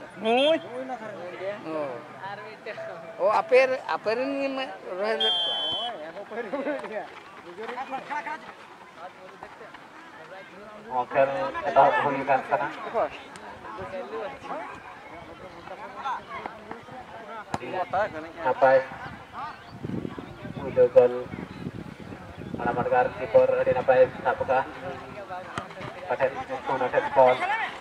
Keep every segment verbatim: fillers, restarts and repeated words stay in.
Nuy. Oh. Oh, aper aperin ni me rohe. Oke, kita holikan sana. Sampai Widogol alamat gar kiper di napai sapuka pada sunat ball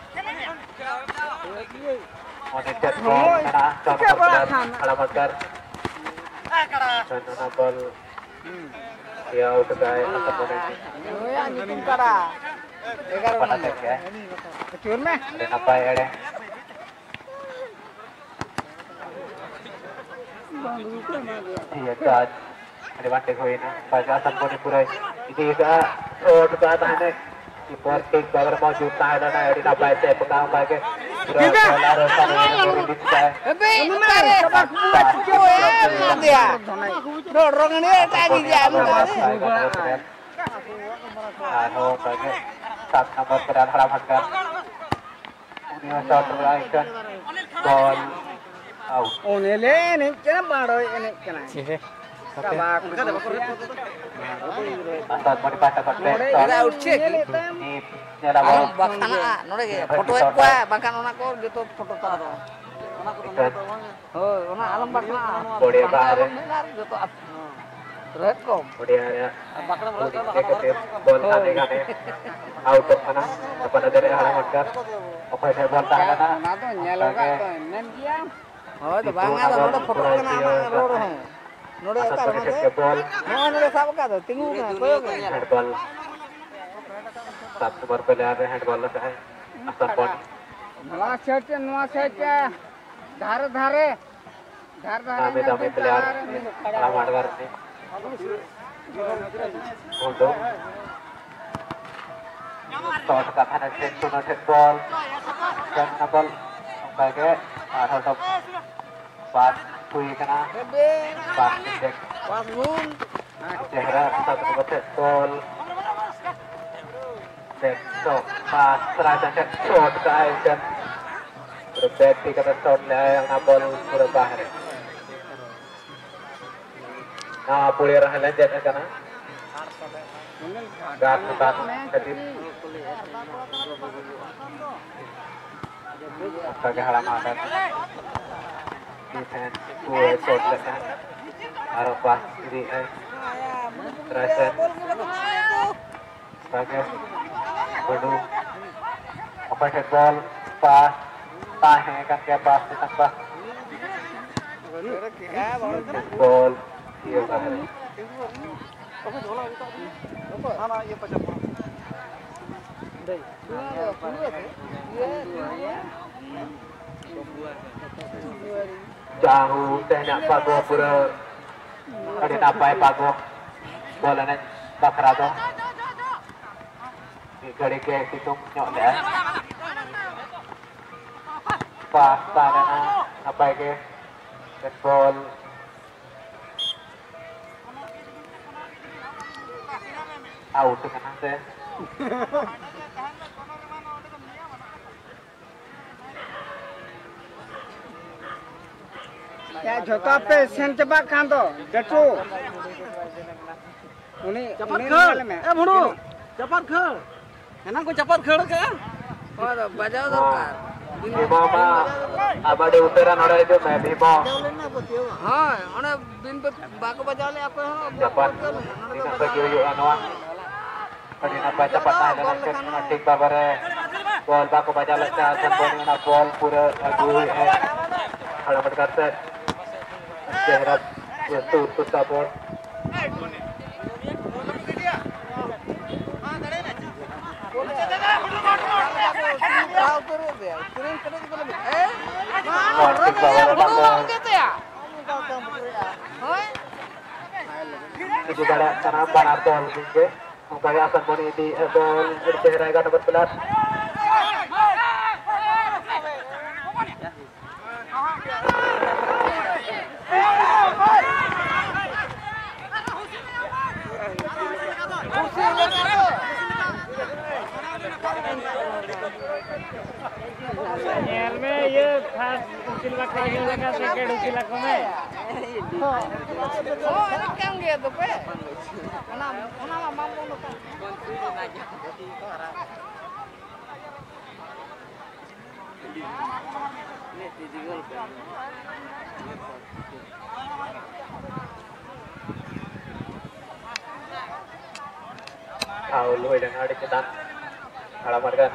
monitor ball karena sama alamat gar sunat ball dia out guy atau boleh Ya nitum kara. pada tek ya Kecur meh. di napai ada iya kan ada mati koina pada asan pun purai ini juga road ke atas kiper kick bagar mau juta ada na di nabai saya pegang bagi bola rosan ini di saya Ebe, mare sabak buat cuy dia. Dorong ini tadi dia. anu bagi sat nomor kedan halamatkan ini shot terakhir ball out Onele ini kena baru ini kena. Sabak. asal mau dipakai pakai Ada out check. ini nyala ball Bahkan ah, nore ke foto apa? Bahkan ona ko gitu foto taro. Oh, ona alam bahkan. Bodi bahar Gitu. Red kom. kemudian bol ane gane out of mana kepada dari halamatkan apa saya bol tangan Na to nyelo ka to nen dia. Oh, to banga to nore foto kana ama ro ro. Nore ka asal ro. ke bol No nore sab ka to tingu ka koyo ka. handball satu nomor player handball है asal bol नवा set नवा set धारे धारे धार धारे kami kami player halamatkan ini untuk shot ka thana set suno set ball dan ball sebagai atau top pas kui kana pas cek Pasmun. Cehra satu nomor set ball set shot pas terasa set shot ke Aisyah berbeda kata shotnya yang nabol berubah nah boleh rahalan jadi kana gat gat jadi sebagai halaman defense boleh shot leka arafah diri eh terasa sebagai bodoh apa head ball pas tahe kan ke pas ditambah ball iya bahar jauh tehnya pago pura ada napai pago bola nih bakrato di gari ke situng nyok deh pas tanah napai ke ball out kan nanti Ya jota pe sen cepat kan to. Jatu. Uni cepat kheur eh buru cepat kheur enak ko cepat kheur ka Oh, bajao dorkar. Bimo mah abade uteran ora itu mah Bimo Ha, ona bin pe bako bajao le apa ho. dapat tidak bagi yuk anwa kali napa cepat nah dan set natik babare bol bako baca leca sambon na bol pura aduh eh halamat karset sehat itu tu sabor Itu pada sana banar bol ke mukanya akan boni di bol bercahaya kan dapat belas Nyel me ये first उसी लगा ये लगा second उसी लगा में oh ini kan gitu pe mana mana mampu nukan ini dijual tahu lu udah ada kita alamat kan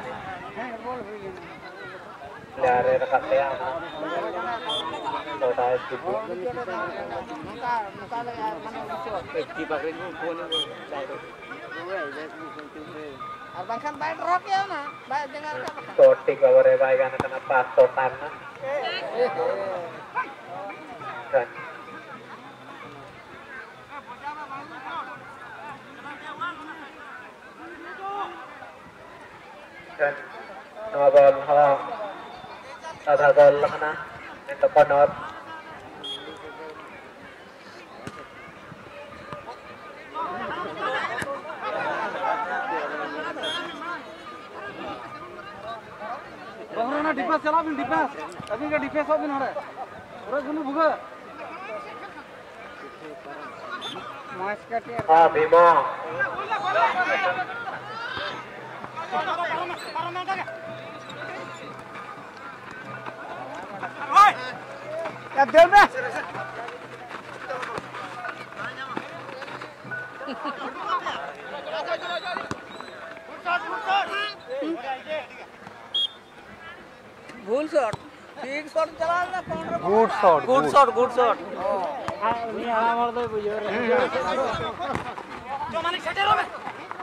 dari rekan saya saudara itu muka muka mana bisa di pakai phone abang kan baik rock ya na baik dengar apa totik kabar baik kan kena pas totan kan dan nama gol ha ada gol kena yang depan not Bahana dipas chala bin dipas. Abin ka dipas ho bin hore. Ora gunu buga. mas katir ah Bimo ya del be भूल shot ठीक shot चला ना counter Good shot. Good shot good shot ni ala mar de bujo re जो माने छटे रो में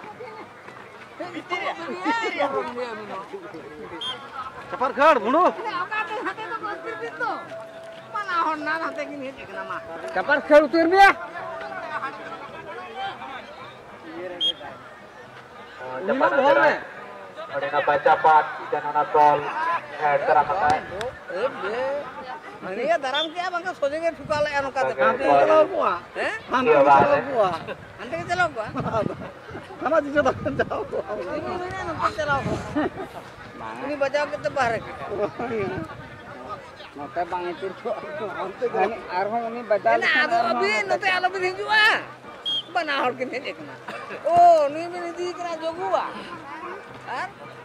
Cepat khar bunuh. mana honna hate gini देखना मा Cepat khar utir dia. cepat aja ada napa cepat dan napa gol head terang mata ए बे ini ya daram क्या bangka सोचेंगे ठुका ले अनु का Oke, चलो ball. बुआ हैं Iya, Bang. Buah. अंते के चलो बुआ Mana juga tak tahu. ini ini नु चलो ini बजाओ के तो बाहर के Maka bang itu ini arhong ini badal. ini ado अभी नते आलो भी हिजुआ बना हड़ के नहीं देखना ओ नी भी नहीं दिख रहा जोगुआ यार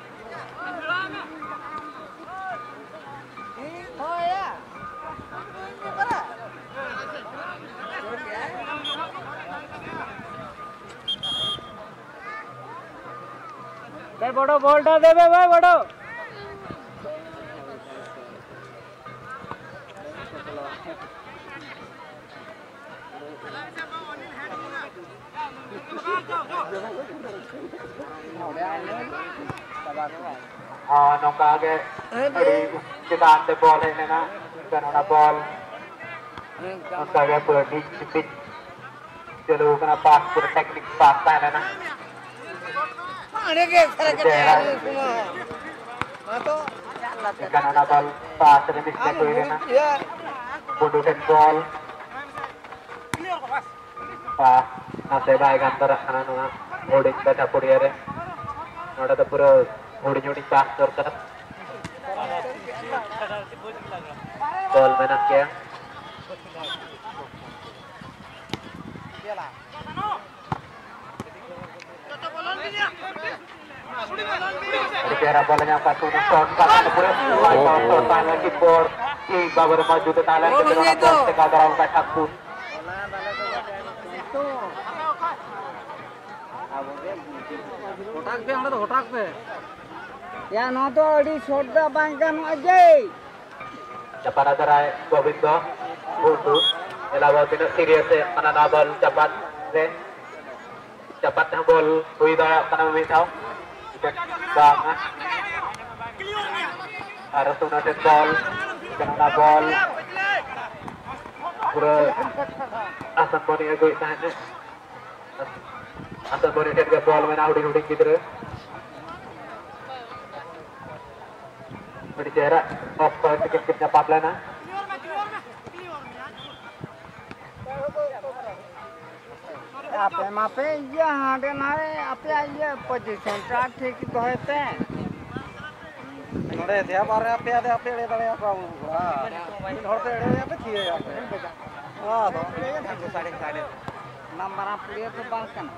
हो या भाई बड़ो बॉलटा देबे भाई बड़ो ah nongka age di kita ante ball ini na dan nona ball nongka age pura di pitch jalu kena pas pura teknik pas tanya na पानी के सर के semua atau ikan nona ball pas ini mistake ini na ya bodoh dan ball pas nase baik antara kana nona holding baca puri ada nona tu pura holding holding pas terus ball menak ya Dikira bolanya satu shot kalau pura shot time lagi bor ki babar maju ke talan ke dalam tengah dalam katak pun Hotak pe anda to hotak pe. ya no to adi shot da bangkan aja cepat ada rai Gobindo Bundu elawa tidak serius ya karena nabal cepat deh cepat nabal hui dah karena memisau bang harus tuna set ball karena nabal pura asal boni ego sana asal boni set ke ball main auding auding gitu berbicara offside sedikitnya Pablana apa mape ya ada nare apa aja position tak ठीक तो है पे नोडे दे बारे पे दे पे ले दले को इन हरते एड़े पे थिए हां तो साढ़े साढ़े नंबर आप लिए तो बात करना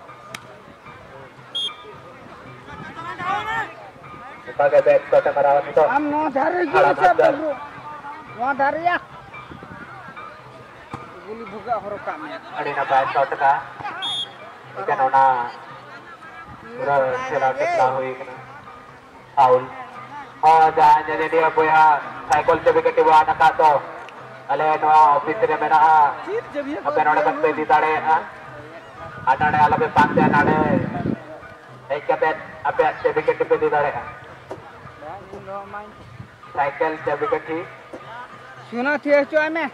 sebagai back kota Karawang itu हम नो धारे जो सब नो धारे या गुली भुगा हरो काम ada nampak shot ka ikan ona udah selang selang hui kena foul oh jangan jadi dia punya cycle coba ke tiba anak kato ale no office re mena apa nona bakte di tare ada ada ala be pantai ada एक क्या apa coba ke tiba di tare cycle coba ke ti सुना थे चो में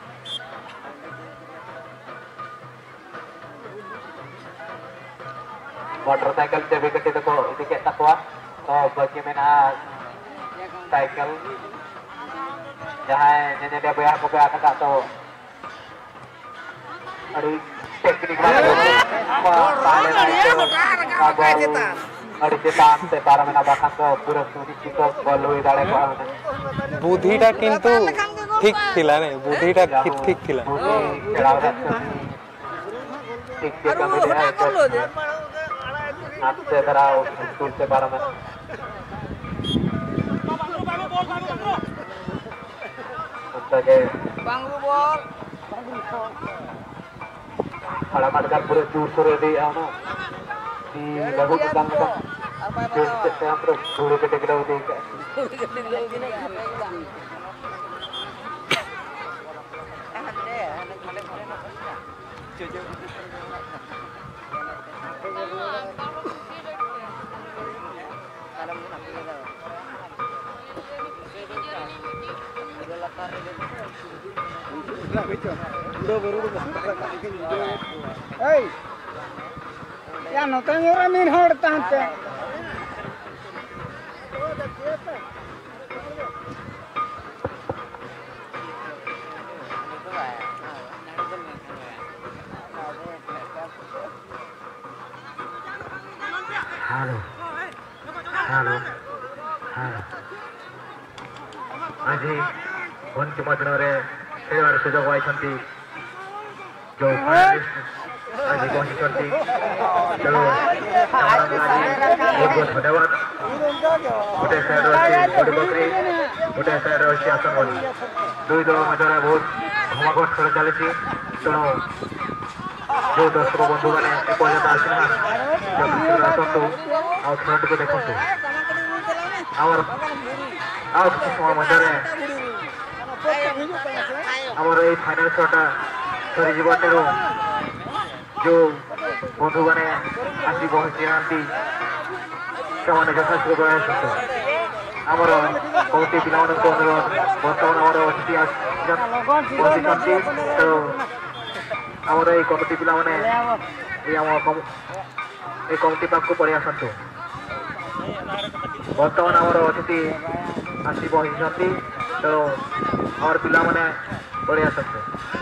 motorcycle coba ke ti ko itu kayak takwa oh bagaimana cycle jangan nyanyi dia bayar ko kaya ka to ari teknik na pale na ito ari chetan se para mena bakan to pura sunicito ball hoy dare ko बुद्धिटा किंतु ठीक थिला ने बुद्धिटा ठीक ठीक थिला खेलाव ठीक ठीक कमी है हाथ से कराओ स्कूल से para mena sebagai bangru bol kalau mereka pura jujur di ano di lagu kan kan jadi saya terus dulu kita kita udah Hey, ya no tengo ramin hortante. halo halo halo aji अंतिम दिनरे खेलवार सुजोग पाइछन्ति जो आजि पहुँचिछन्ति तेणु बहुत बहुत धन्यवाद गोटे side अच्छी बड़ी बकरी गोटे साइड अच्छी आसनवाड़ी दुई दल मध्य बहुत घमाघट खेल चली तेणु जो दर्शक बंधु मैंने एपर्यंत आसना आसतु आ खेल टी देखु आमर आ समय मध्य आमर ये फाइनल शोटा सरी तेणु जो बंधु मैंने आसी पहुंची ना से यथाशीघ्र प्रयास आमर कमिटी पिला अनुरोध बर्तमान आमर अतिथि पहुंची तेणु आमर ये कमिटी पिला माने ये कमिटी पाक को पड़े आसतु बर्तमान आमर अतिथि आसी पहुंची तेणु आमर पिला माने पड़े आसतु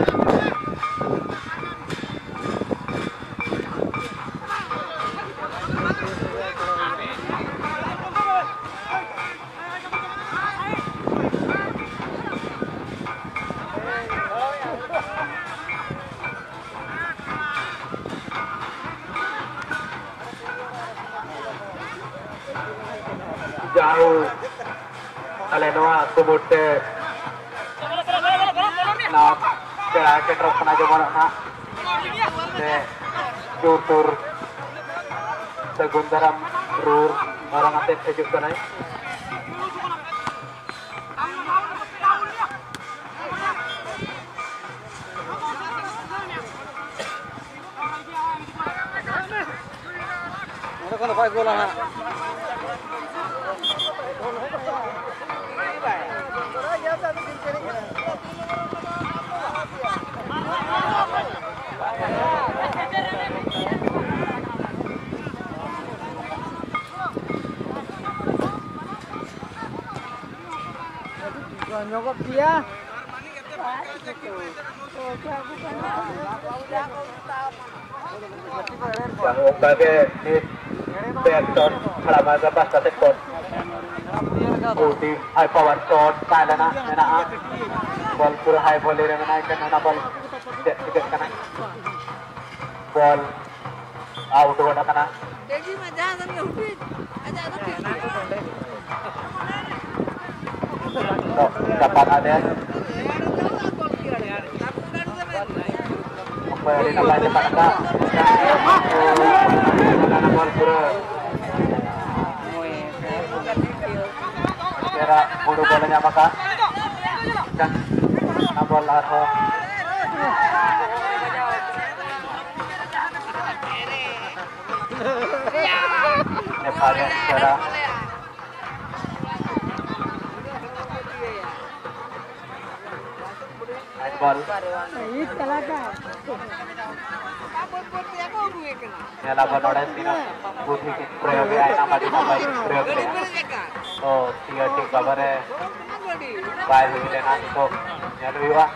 jauh alenoa kubute na kira ke terus na jo na se tutur segundaram rur orang ate sejuk kanai Ada kan apa gol lah. Nyokap dia. Yang sebagai di sektor halaman lepas sektor Putih high power shot kailan na menahan ball pura high volley re menahan kan na ball tidak kana ball out wala kana देखी मैं जहाँ से मैं उठी अच्छा तो ठीक तो dapat ada kembali na depan ka na ball pura kira bodo bolanya maka dan na ball arho Nepalnya kira nice ball याला बनवण्यात तिनं बुद्धी की प्रयोग आहे ना माझी मोबाईल प्रयोग तो टीआर टी खबर है बाय हुई ना तो यार विवाह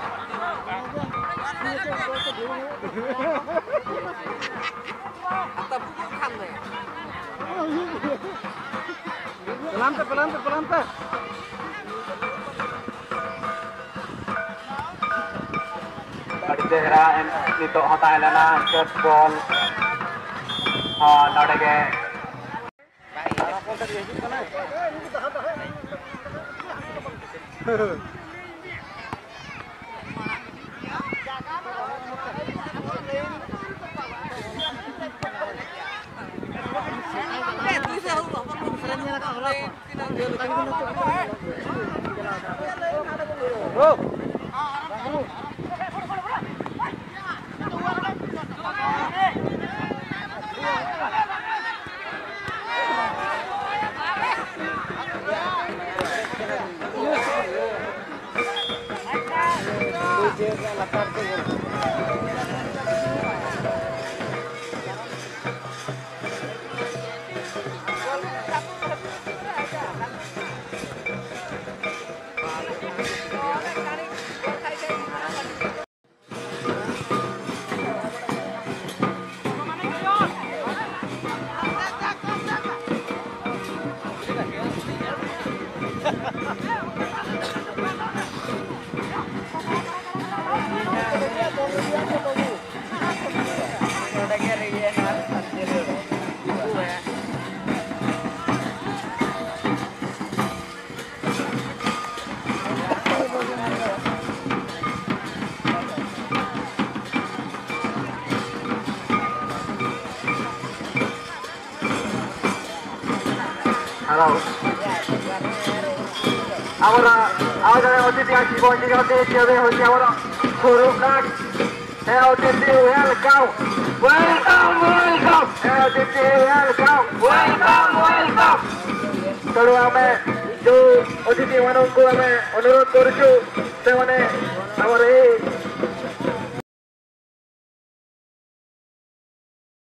Pelan pelan pelan pelan. Kadidera and nito hataila na short ball ah nodege Bro. Halo. Ahora, ahora otiti aquí con el otiti de hoy ahora. Kurukan. Eh otiti welcome. Welcome, welcome. Eh otiti welcome. Welcome, welcome. Kalau हमें जो otiti वालों को हमें अनुरोध करूँ जो सेवने